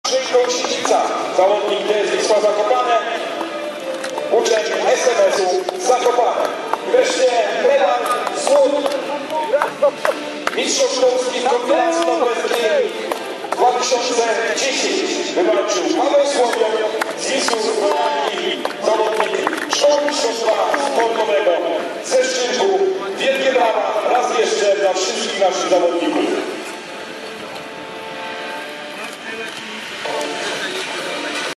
Szyjko-Sicica, zawodnik TS Wisła Zakopane, uczeń SMS-u Zakopane. Wreszcie medal złot Mistrzostw Polski w kombinacji norweskiej 2010 wywalczył Paweł Słowiak z Wisły Zakopane, zawodnik szkoły mistrzostwa sportowego ze Szczyrku. Wielkie brawa raz jeszcze dla wszystkich naszych zawodników.